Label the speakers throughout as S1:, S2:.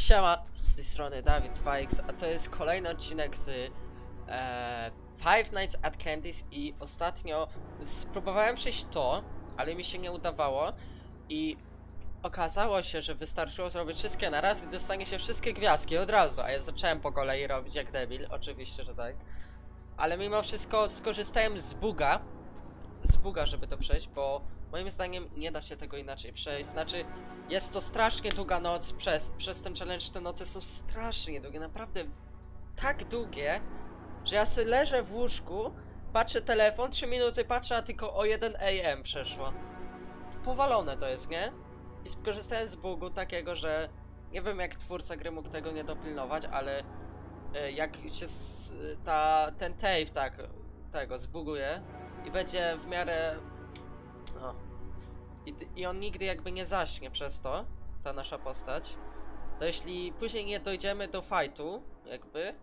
S1: Siema, z tej strony Dawid 2X, a to jest kolejny odcinek z Five Nights at Candy's i ostatnio spróbowałem przejść to, ale mi się nie udawało i okazało się, że wystarczyło zrobić wszystkie naraz i dostanie się wszystkie gwiazdki od razu, a ja zacząłem po kolei robić jak debil, oczywiście, że tak. Ale mimo wszystko skorzystałem z buga, żeby to przejść, bo moim zdaniem nie da się tego inaczej przejść. Znaczy, jest to strasznie długa noc, przez ten challenge te noce są strasznie długie, naprawdę tak długie, że ja sobie leżę w łóżku, patrzę telefon, 3 minuty patrzę, a tylko o 1 AM przeszło. Powalone to jest, nie? I skorzystałem z bugu takiego, że nie wiem jak twórca gry mógł tego nie dopilnować, ale jak się ten tape tak tego zbuguje i będzie w miarę i on nigdy jakby nie zaśnie przez to, ta nasza postać, to jeśli później nie dojdziemy do fightu jakby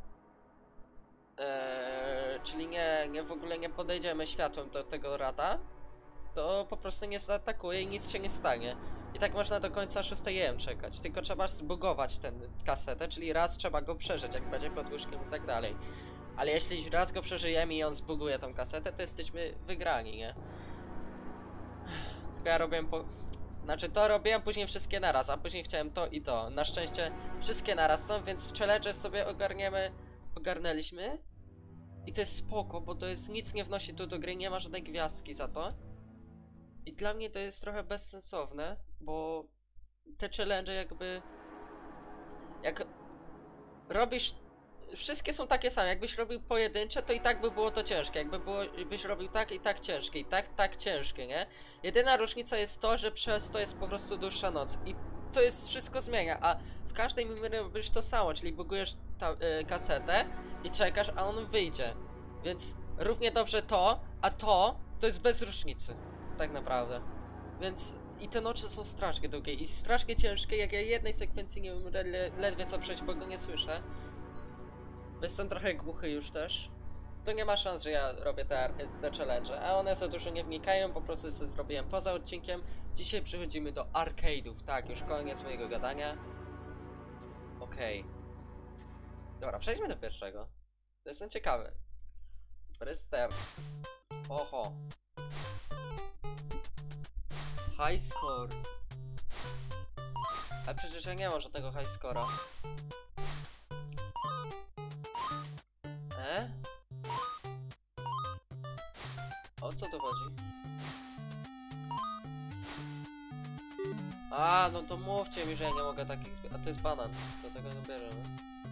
S1: czyli nie w ogóle nie podejdziemy światłem do tego rada, to po prostu nie zaatakuje i nic się nie stanie. I tak można do końca 6 AM czekać, tylko trzeba zbugować tę kasetę, czyli raz trzeba go przeżyć, jak będzie pod łóżkiem i tak dalej. Ale jeśli raz go przeżyjemy i on zbuguje tą kasetę, to jesteśmy wygrani, nie? Tylko ja robiłem Znaczy to robiłem później wszystkie naraz, a później chciałem to i to. Na szczęście wszystkie naraz są, więc challenge sobie ogarnęliśmy. I to jest spoko, bo to jest nic nie wnosi tu do gry, nie ma żadnej gwiazdki za to. I dla mnie to jest trochę bezsensowne, bo te challenge jakby... Jak robisz... Wszystkie są takie same, jakbyś robił pojedyncze, to i tak by było to ciężkie, byś robił tak i tak ciężkie, i tak ciężkie, nie? Jedyna różnica jest to, że przez to jest po prostu dłuższa noc i to jest wszystko zmienia, a w każdej mimie robisz to samo, czyli bugujesz kasetę i czekasz, a on wyjdzie. Więc równie dobrze to, a to jest bez różnicy, tak naprawdę. Więc i te noce są strasznie długie i strasznie ciężkie, jak ja jednej sekwencji nie wiem ledwie co przejść, bo go nie słyszę. Jestem trochę głuchy już też. To nie ma szans, że ja robię te challenge, a one za dużo nie wnikają, po prostu sobie zrobiłem poza odcinkiem. Dzisiaj przechodzimy do arcade'ów, tak, już koniec mojego gadania. Okej. Dobra, przejdźmy do pierwszego. To jestem ciekawy. Prester. Oho. High score. A przecież ja nie mam żadnego high score'a. O co tu chodzi? A, no to mówcie mi, że ja nie mogę takich... A to jest banan, do tego nie bierze, no.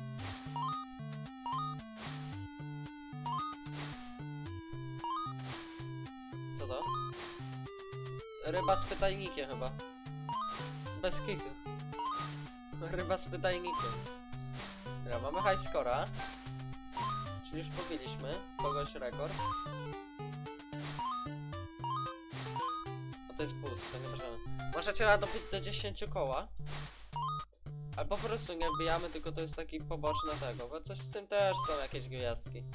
S1: Co to? Ryba z pytajnikiem chyba. Bez kitu. Ryba z pytajnikiem. Dobra, mamy high score'a. Czyli już pobiliśmy kogoś rekord. To jest but, to nie możemy. Może trzeba dobić do 10 koła. Albo po prostu nie wbijamy, tylko to jest taki poboczny tego, bo coś z tym też są jakieś gwiazdki.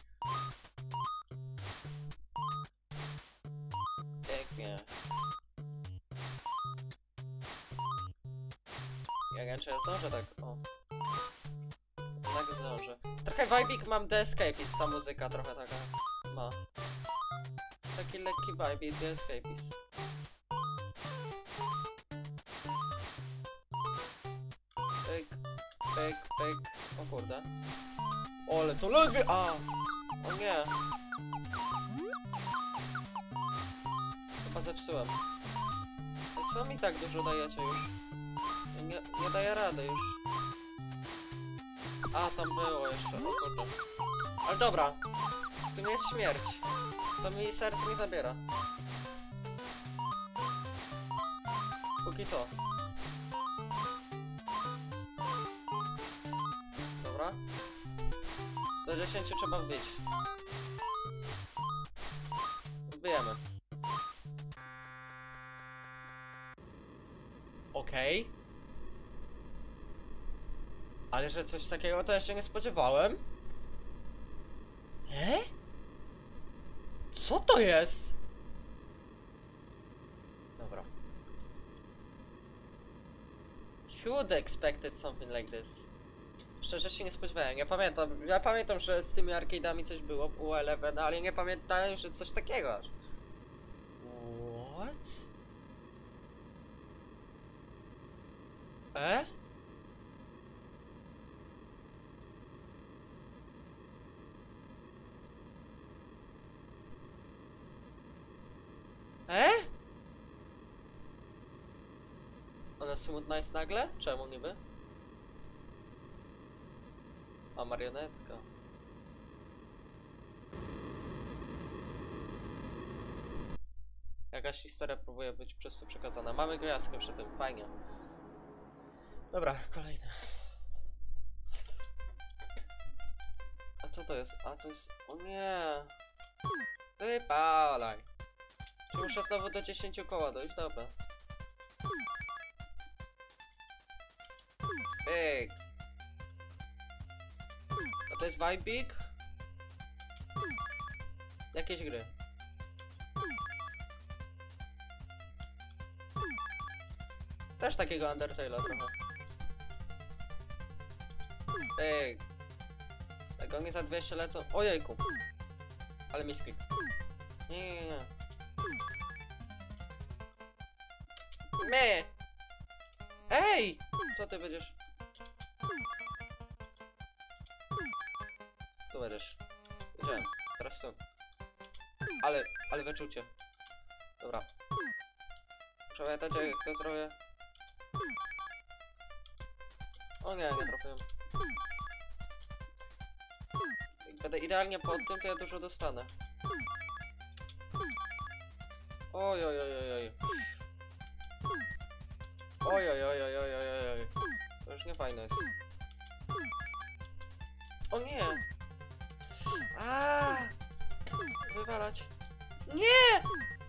S1: Pięknie. Ja nie wiem, czy ja zdążę tak, o. Tak zdążę. Trochę vibik mam The Escapist, ta muzyka trochę taka ma. Taki lekki vibe The Escapist. Pyk. O kurde. Ole, to ledwie! A! O nie! Chyba zepsułem. Co mi tak dużo dajecie już? Nie daję rady już. A, tam było jeszcze, o kurde. Ale dobra. W tym jest śmierć. To mi serce nie zabiera. Póki co. Dobra. Do 10 trzeba wbić. Wbijemy. Okej. Ale że coś takiego to ja się nie spodziewałem. Co to jest? Dobra. should expected something like this. Szczerze się nie spodziewałem. Ja pamiętam, że z tymi arcade'ami coś było u Eleven, ale nie pamiętałem, że coś takiego aż. What? E? E? Ona smutna jest nagle? Czemu niby? A marionetka. Jakaś historia próbuje być przez to przekazana. Mamy gwiazdkę przy tym, fajnie. Dobra, kolejne. A co to jest? A to jest... O nie! Wypalaj! Czy muszę znowu do 10 koła dojść? Dobra. Big! A to jest Vibik? Jakieś gry. Też takiego Undertale'a trochę. Big! Tak oni za 200 lecą. Ojejku! Ale misklik. Nie. Me! Ej! Co ty będziesz? Tu będziesz. Wiedziałem. Teraz tu. Ale wyczucie. Dobra. Pamiętacie jak to zrobię? O nie, nie trafiłem. Jak będę idealnie pod tym, to ja dużo dostanę. Oj, oj, oj, oj, oj. Oj, oj, oj, oj, oj, oj, oj. To już nie fajne jest. O nie! A! Wywalać. Nie!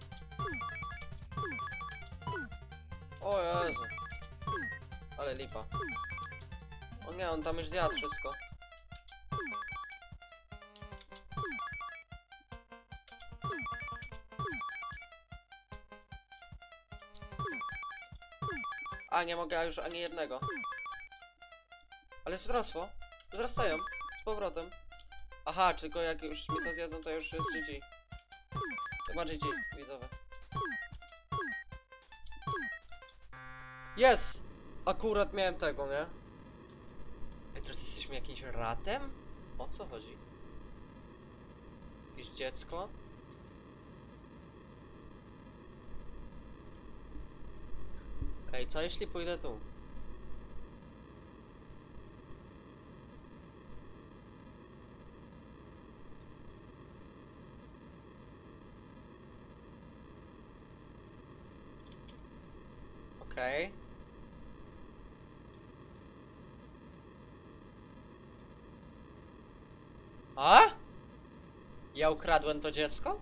S1: O Jezu. Ale lipa. O nie, on tam już zjadł wszystko. A, nie mogę już ani jednego. Ale wzrosło. Wzrastają. Z powrotem. Aha, tylko jak już mi to zjedzą, to już jest GG. Chyba GG, widzowie. Jest! Akurat miałem tego, nie? Ej, teraz jesteśmy jakimś ratem? O co chodzi? Jakieś dziecko? Ej, co jeśli pójdę tu? Okej. A? Ja ukradłem to dziecko?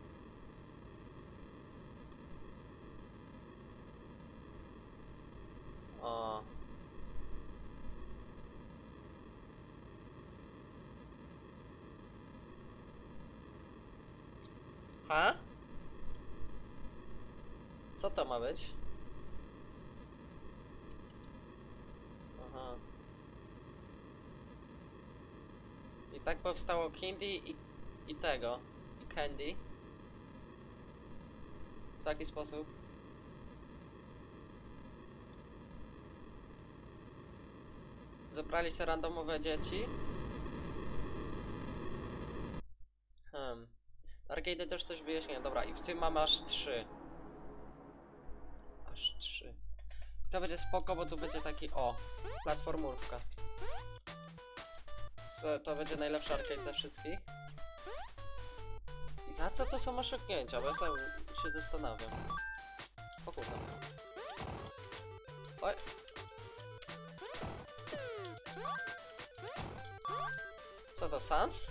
S1: O. Ha? Co to ma być? Aha. I tak powstało Candy i tego. I Candy. W taki sposób. Zebrali się randomowe dzieci. Arcade też coś wyjaśniłem. Dobra, i w tym mamy aż 3. Aż 3. To będzie spoko, bo tu będzie taki, o, platformówka. To będzie najlepszy arcade ze wszystkich. I za co to są osiągnięcia? Bo ja sam się zastanawiam. O kurde. Oj. Co to, Sans?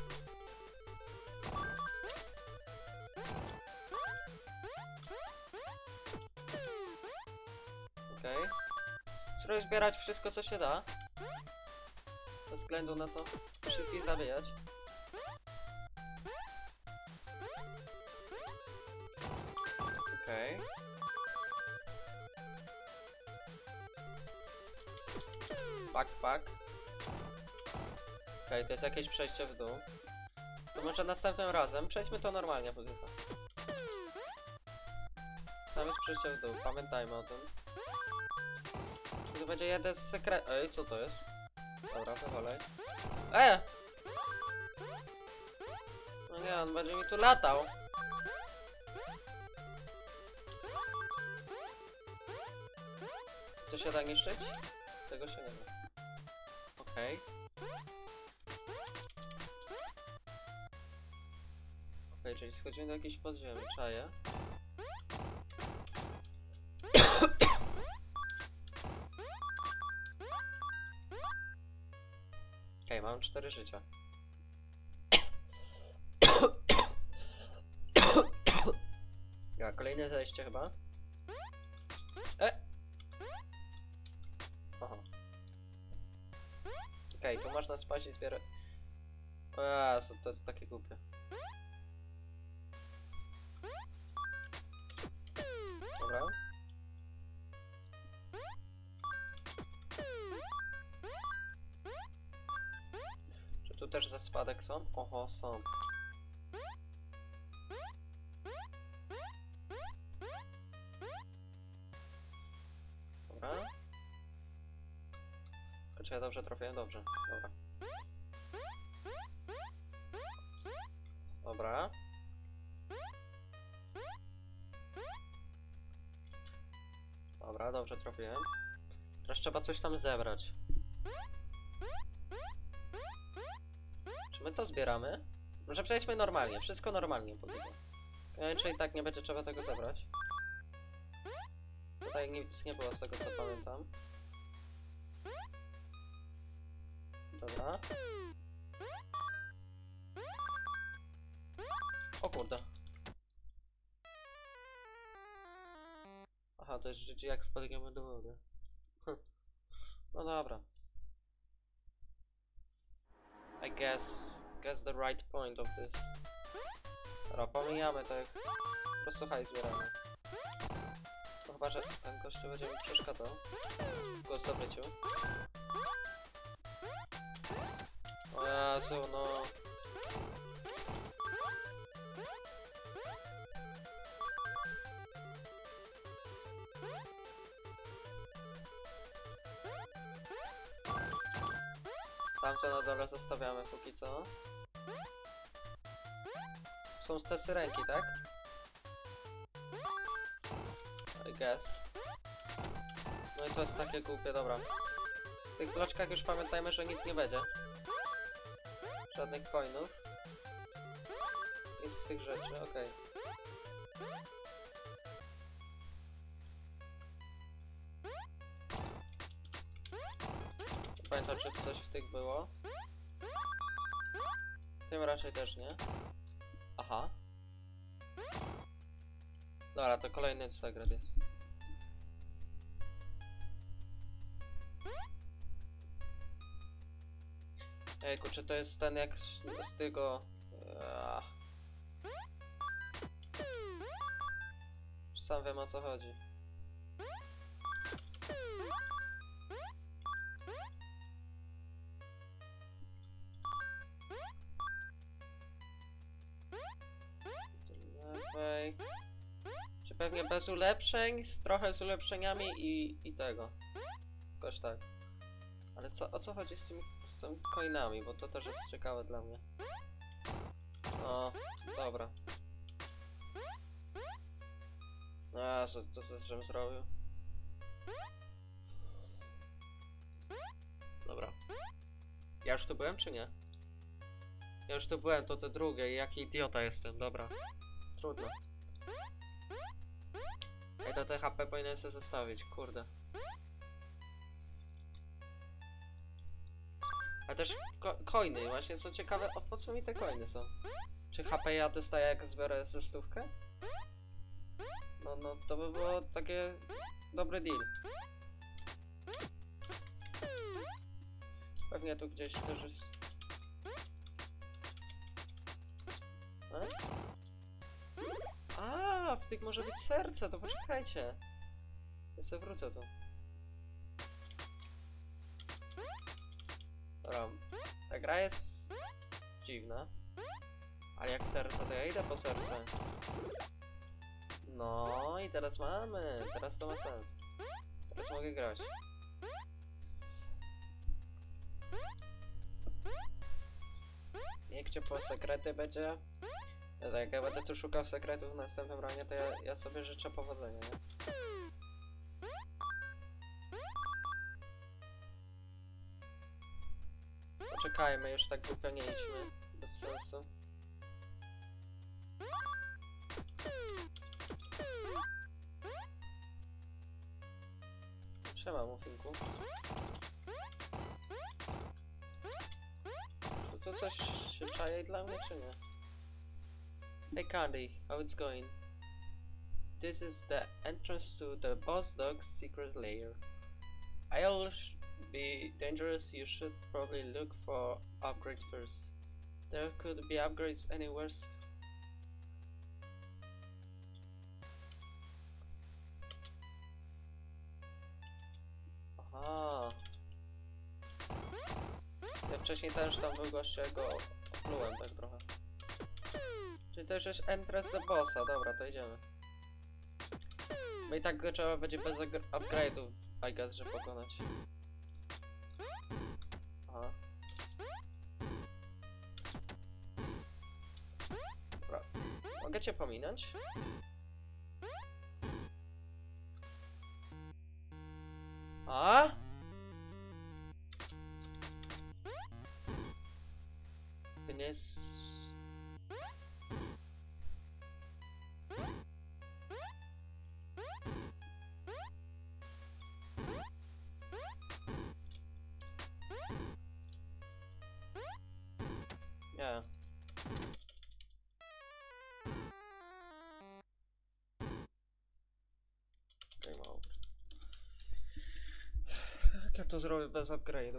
S1: Okej. Trzeba zbierać wszystko co się da. Bez względu na to, wszystkich zabijać. Okej. Backpack. Okej, to jest jakieś przejście w dół. To może następnym razem przejdźmy to normalnie, bo chyba. Tam jest przejście w dół, pamiętajmy o tym. To będzie jeden z sekretów. Ej, co to jest? Dobra, powolej. No nie, on będzie mi tu latał. To się da niszczyć? Tego się nie da. Okej. Okej, czyli schodzimy do jakiejś podziemi, czaję. Okej, mam 4 życia. Ja, kolejne zejście chyba. Aha. Okej, tu można spać i zbierać. O Jezu, to jest takie głupie. Dobra. Czy tu też za spadek są? Oho, są. Dobra. Czy ja dobrze trafiłem? Dobrze. Dobra. Dobra. Dobra, dobrze trafiłem. Teraz trzeba coś tam zebrać. Czy my to zbieramy? Może przejdźmy normalnie, wszystko normalnie powiedział. Czy i tak nie będzie trzeba tego zebrać? Tutaj nic nie było z tego co pamiętam. Dobra. O kurde. Aha, to jest życie jak wpadniemy do wody. No dobra. I guess the right point of this. Dobra, pomijamy tak. Po prostu hajs zbieramy. No chyba, że ten gościu będzie mi przeszkadzał. Go zdobyciu. O Jezu, no. Tamto na dole zostawiamy póki co. Są te syrenki, tak? I guess. No i to jest takie głupie, dobra. W tych bloczkach już pamiętajmy, że nic nie będzie. Żadnych coinów. Nic z tych rzeczy, okej. Pamiętam, czy coś w tych było. Tym raczej też nie. Aha. Dobra, to kolejny sekret jest. Ejku, czy to jest ten jak z tego... Sam wiem o co chodzi. Lewej. Czy pewnie bez ulepszeń, trochę z ulepszeniami i tego. Jakoś tak. Ale o co chodzi z tymi coinami, bo to też jest ciekawe dla mnie. O, dobra. A, to żem zrobił. Dobra. Ja już tu byłem, czy nie? Ja już tu byłem, to te drugie. Jaki idiota jestem, dobra. Trudno. Ej, to te HP powinienem sobie zostawić, kurde. A też coiny, właśnie co ciekawe, po co mi te coiny są? Czy HP ja dostaję jak zbiorę ze stówkę? No to by było takie dobry deal. Pewnie tu gdzieś też jest. A, w tych może być serce, to poczekajcie. Ja sobie wrócę tu. Ta gra jest dziwna. Ale jak serce, to ja idę po serce. No i teraz mamy. Teraz to ma sens. Teraz mogę grać. Niech cię po sekrety będzie. Jak ja będę tu szukał sekretów w następnym ranie, to ja sobie życzę powodzenia, nie? Poczekajmy, już tak głupio nie idźmy. Bez sensu. Siema, Muffinku. Czy to coś się czaje dla mnie, czy nie? Hey Candy, how it's going? This is the entrance to the boss dog's secret lair. I'll be dangerous, you should probably look for upgrades first. There could be upgrades anywhere. Aha. Ja wcześniej też tam był gość, ja go oplułem tak trochę. Czyli to już jest entrance do bossa, dobra, to idziemy. Bo i tak go trzeba będzie bez upgrade'ów, I guess, że pokonać. Aha. Dobra. Mogę cię pominąć? A? To nie jest... Nie. Game over. Jak ja to zrobię bez upgrade'ów?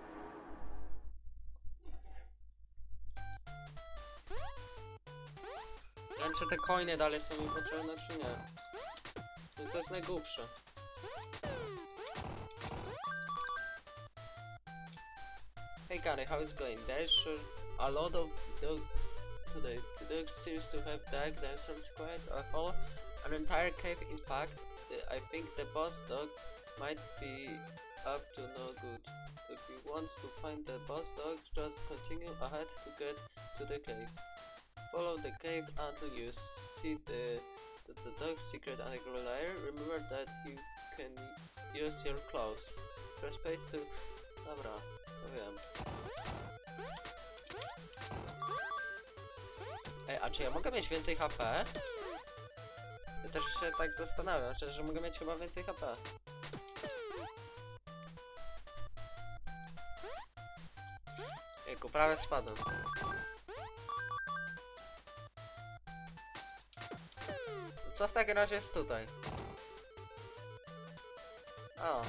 S1: Nie wiem, czy te coiny dalej są mi potrzebne, czy nie. To jest najgłupsze. Hey Gary, how is going? There's a lot of dogs today. The dog seems to have dug themselves quite a hole, an entire cave. In fact, I think the boss dog might be up to no good. If you want to find the boss dog, just continue ahead to get to the cave. Follow the cave until you see the dog's secret underground lair. Remember that you can use your claws. Press space to... Dobra, to wiem. Ej, a czy ja mogę mieć więcej HP? Ja też się tak zastanawiam, że mogę mieć chyba więcej HP. Jejku, prawie spadłem. Co w takim razie jest tutaj? O.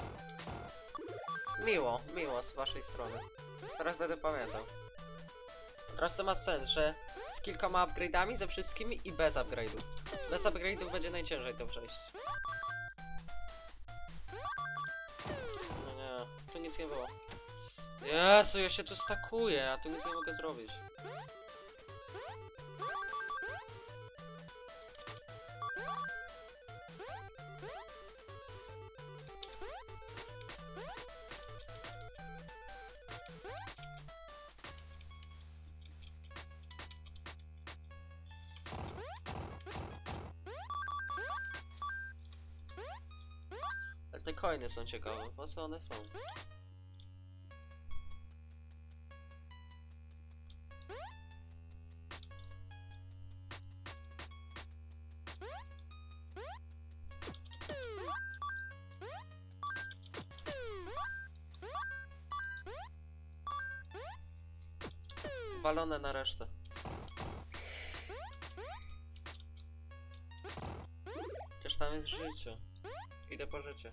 S1: Miło z waszej strony. Teraz będę pamiętał. Teraz to ma sens, że z kilkoma upgrade'ami, ze wszystkimi i bez upgrade'ów. Bez upgrade'ów będzie najciężej to przejść. No nie, tu nic nie było. Jezu, ja się tu stakuję, a tu nic nie mogę zrobić. Ale te coiny są ciekawe, po co one są? Walone na resztę. Przecież tam jest życie. Idę po życie.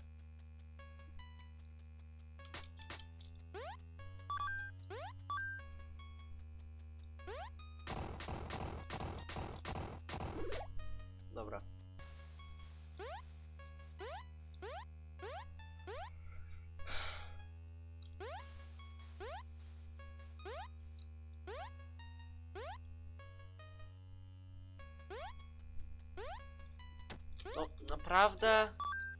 S1: Dobra. Naprawdę?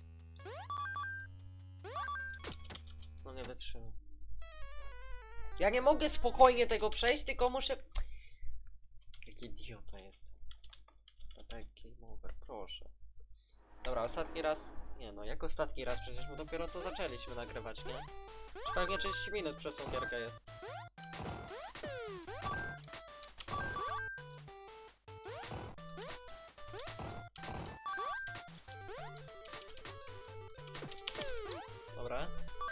S1: No nie wytrzymam. Ja nie mogę spokojnie tego przejść, tylko muszę... Jaki idiota jestem. No tak, game over, proszę. Dobra, ostatni raz... Nie no, jak ostatni raz? Przecież my dopiero co zaczęliśmy nagrywać, nie? Pewnie 30 minut przez tą gierkę jest. Dobra.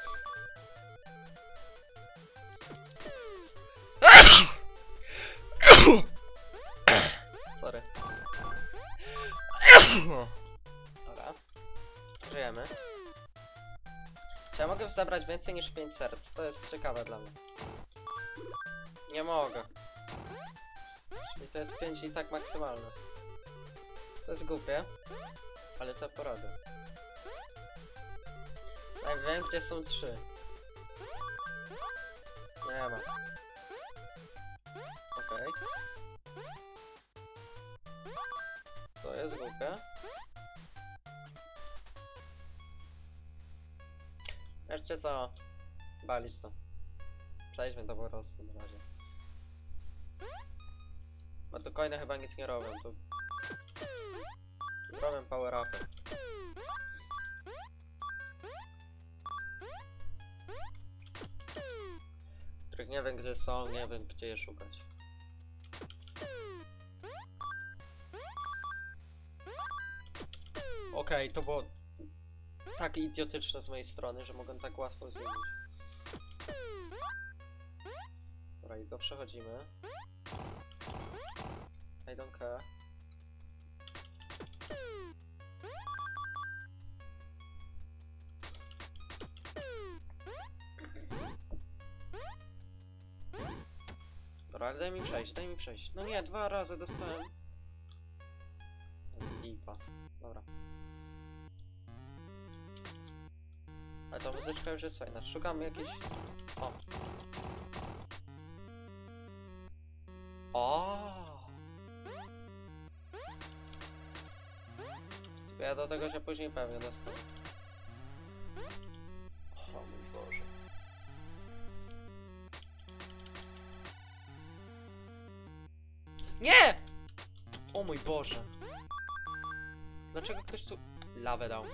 S1: Sorry. Dobra. Żyjemy. Czy ja mogę zabrać więcej niż 5 serc? To jest ciekawe dla mnie. Nie mogę. Czyli to jest 5 i tak maksymalne. To jest głupie. Ale co poradzę. Ja wiem, gdzie są 3. Nie ma. Okej. To jest głupie. Jeszcze co? Balić to. Przejdźmy to po prostu na razie. Bo tu coiny chyba nic nie robią. Tu robią power upy. Których nie wiem gdzie są, nie wiem gdzie je szukać. Okej, to było tak idiotyczne z mojej strony, że mogę tak łatwo zmienić. Dobra, i go przechodzimy. I don't care. Dobra, daj mi przejść, daj mi przejść. No nie, 2 razy dostałem. Lipa. Dobra. Ale ta muzyczka już jest fajna. Szukamy jakiejś... O! O! Ja do tego się później pewnie dostanę. O mój Boże. Nie! O mój Boże. Dlaczego ktoś tu lawę dał?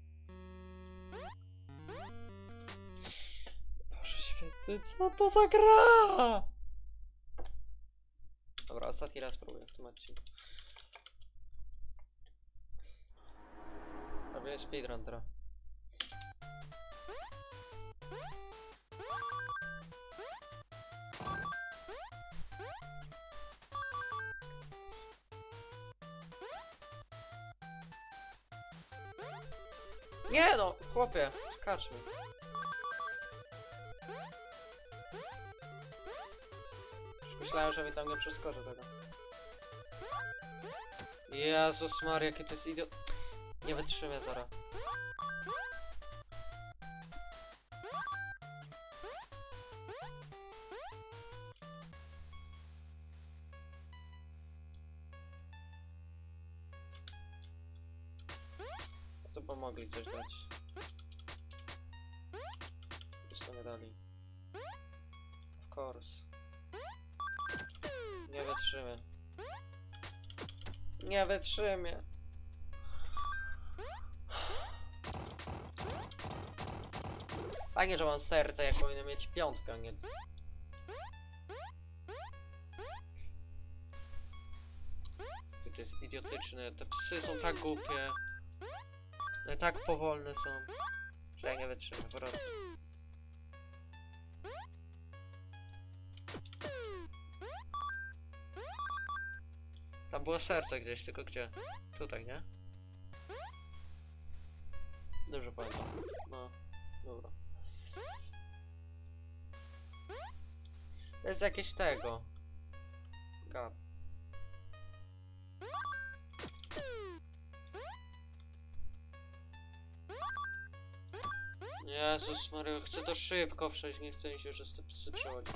S1: Boże święty, co to za gra? Dobra, ostatni raz próbuję w tym odcinku. Robię speedrun teraz. Nie no, chłopie, skacz mi. Myślałem, że mi tam nie przeskoczy tego. Jezus Maria, jaki to jest idiot. Nie wytrzymię zaraz. To pomogli coś dać. Już to nie dali. Of course. Nie wytrzymię. Nie wytrzymię. Fajnie, że mam serce, jak powinien mieć 5, a nie... To jest idiotyczne, te psy są tak głupie. No tak powolne są, że ja nie wytrzymam po prostu. Tam było serce gdzieś, tylko gdzie? Tutaj, nie? Dobrze pamiętam. No, dobra. To jest jakieś tego. Gap. Jezus Maria, chcę to szybko przejść, nie chcę mi się, że te psy przechodzi.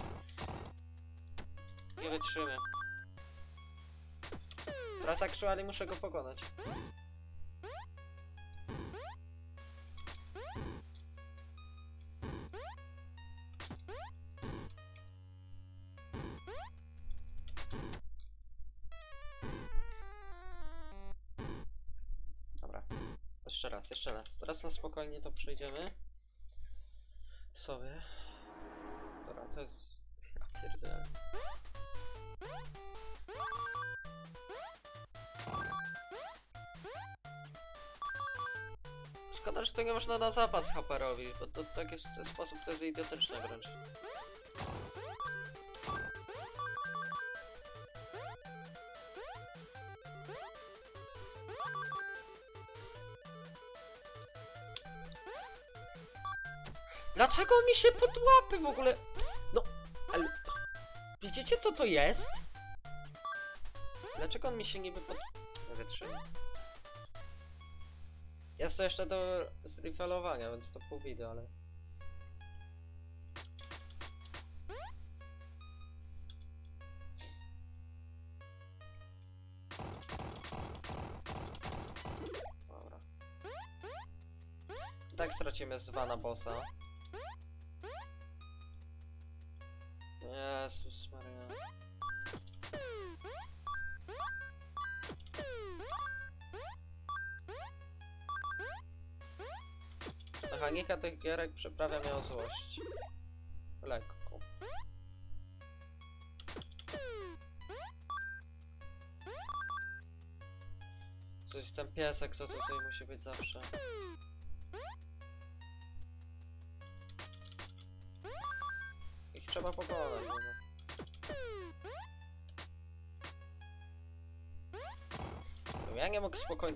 S1: Nie wytrzymam. Teraz aktualnie muszę go pokonać. jeszcze raz, jeszcze raz. Teraz na spokojnie to przejdziemy. Sobie. Dobra, to jest... Ja pierdolę. Szkoda, że to nie można na zapas HP robić, bo to tak jest w ten sposób, to jest idiotyczne wręcz. Dlaczego mi się pod łapy w ogóle... No, ale... Widzicie co to jest? Dlaczego on mi się niby pod... wytrzyma? Jest to jeszcze do zrefilowania, więc to pół wideo, ale... Dobra. Tak stracimy zwana bossa. Jezus Maria. Mechanika tych gierek przeprawia mnie o złość. Lekko. Coś ten piesek, co tutaj musi być zawsze. Ich trzeba pokonać. No. Ja nie mogę spokojnie...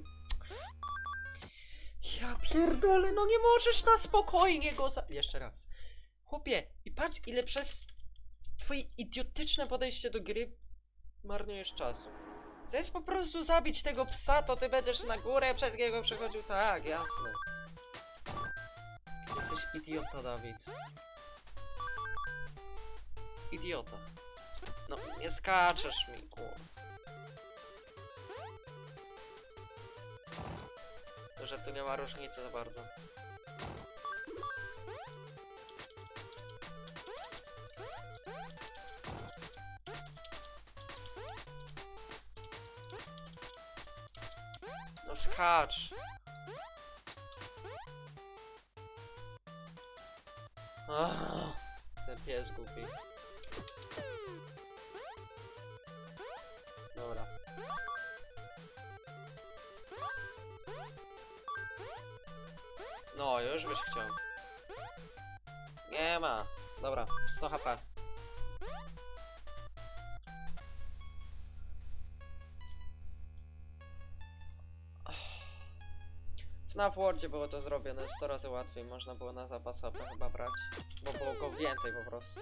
S1: Ja pierdolę, no nie możesz na spokojnie go Jeszcze raz. Chłopie, i patrz ile przez twoje idiotyczne podejście do gry marnujesz czasu. To jest po prostu zabić tego psa, to ty będziesz na górę przez niego przechodził. Tak, jasne. Jesteś idiota, Dawid. Idiota. No, nie skaczesz mi, kurwa. Że tu nie ma różnicy za bardzo. No skacz. Ten pies głupi. Dobra. No, już byś chciał. Nie ma. Dobra, 100 HP. Na Wordzie było to zrobione 100 razy łatwiej, można było na zapas HP chyba brać, bo było go więcej po prostu.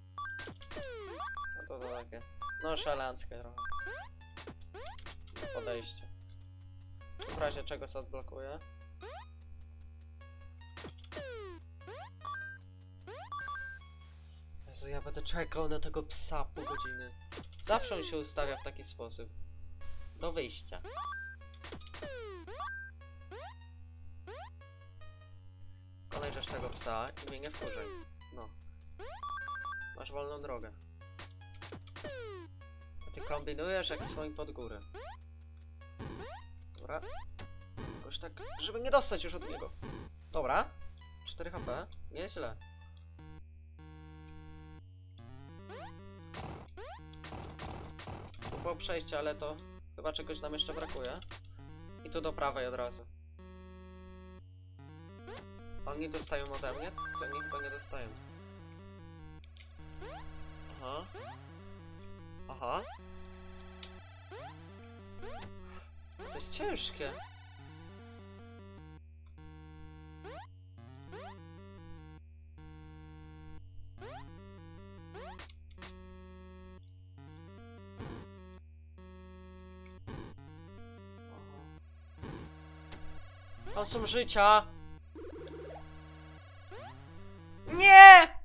S1: No to takie, no szalenckie trochę podejście. W razie czego się odblokuje. Jezu, ja będę czekał na tego psa pół godziny. Zawsze on się ustawia w taki sposób. Do wyjścia. Kolejesz tego psa i mnie nie wkurzaj. No. Masz wolną drogę. A ty kombinujesz jak swoim pod górę. Dobra. Jakoś tak, żeby nie dostać już od niego. Dobra. 4 HP. Nieźle. Tu było przejście, ale to chyba czegoś nam jeszcze brakuje. I tu do prawej od razu. Oni dostają ode mnie? To oni chyba nie dostają. Aha. Aha. To jest ciężkie. To są życia. Nie!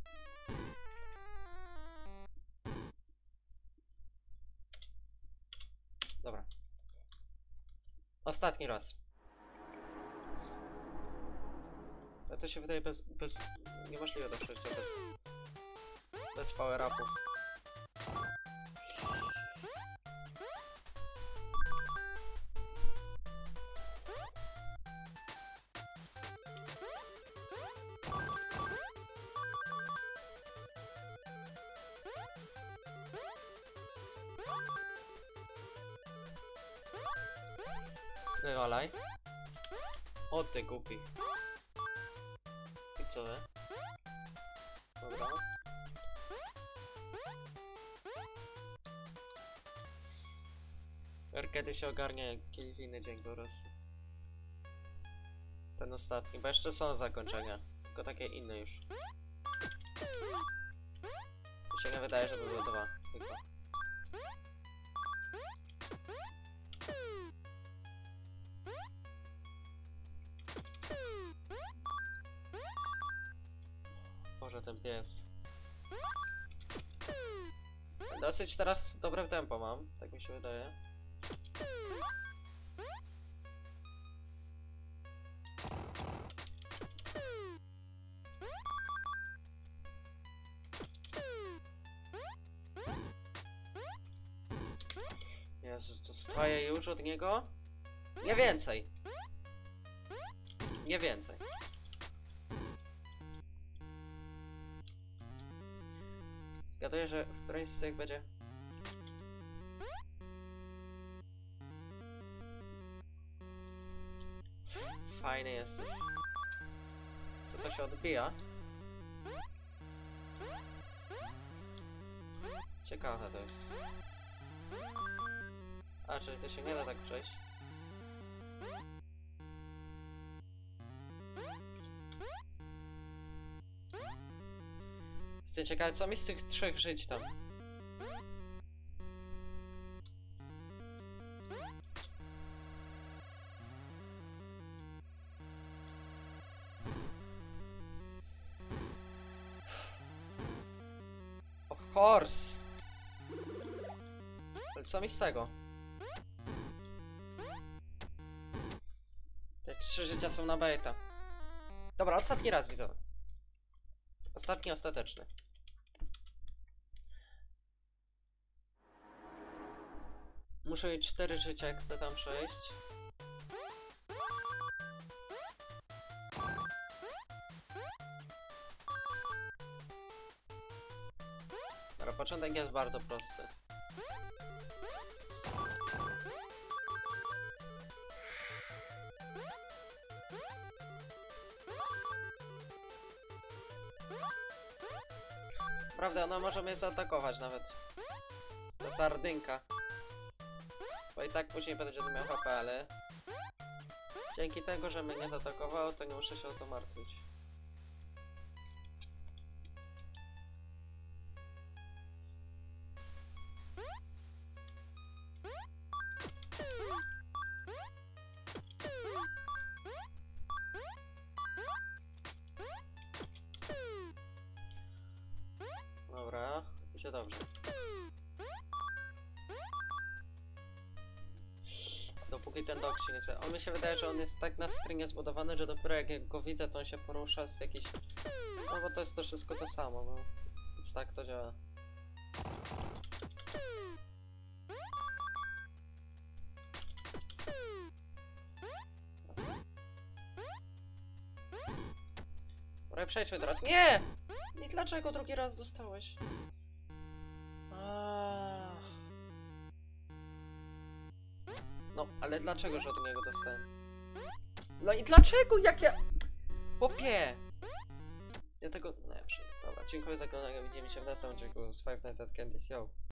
S1: Dobra. Ostatni raz. Ale to się wydaje niemożliwe do przejścia bez power upu. Wywalaj. O ty głupi. I co? Dobra. Kiedy się ogarnie jakiś inny dzień po prostu. Ten ostatni, bo jeszcze są zakończenia. Tylko takie inne już. Mi się nie wydaje, żeby były dwa. Tylko. Boże, ten pies. Dosyć teraz dobre tempo mam, tak mi się wydaje. Jezu, dostaję już od niego? Nie więcej! Nie więcej. Zgaduję, że w którymś z tych będzie... Fajny jesteś. To się odbija. Ciekawe to jest. A, czyli to się nie da tak przejść. Jestem ciekawy, co mi z tych 3 żyć tam. Of course! Ale co mi z tego? Te 3 życia są na baita. Dobra, ostatni raz widzowie. Ostatni, ostateczny. Muszę mieć 4 życia, jak chcę tam przejść. Dobra, początek jest bardzo prosty. Prawda, ona może mnie zaatakować nawet. To sardynka. Bo i tak później będzie miał HP, ale... Dzięki tego, że mnie nie zaatakowało, to nie muszę się o to martwić. Dobra, idzie dobrze. Dopóki ten dog się nie chce. On mi się wydaje, że on jest tak na screenie zbudowany, że dopiero jak go widzę, to on się porusza z jakiejś... No bo to jest to wszystko to samo, no. Więc tak to działa. Dobra, przejdźmy teraz. Nie! I dlaczego drugi raz dostałeś? No, ale dlaczego, że od niego dostałem? No i dlaczego, jak ja... Popie! Ja tego... No ja dobra, dziękuję za oglądanie, widzimy się w następnym odcinku z Five Nights at Candy's, yo!